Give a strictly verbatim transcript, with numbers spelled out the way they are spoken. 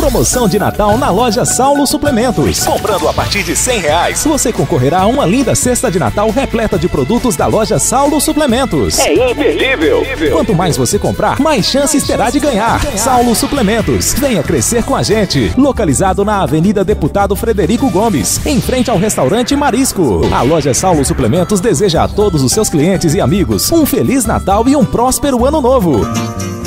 Promoção de Natal na loja Saulo Suplementos. Comprando a partir de cem reais, você concorrerá a uma linda cesta de Natal repleta de produtos da loja Saulo Suplementos. É imperdível! Quanto mais você comprar, mais chances terá de ganhar. Saulo Suplementos. Venha crescer com a gente. Localizado na Avenida Deputado Frederico Gomes, em frente ao restaurante Marisco. A loja Saulo Suplementos deseja a todos os seus clientes e amigos um Feliz Natal e um próspero Ano Novo.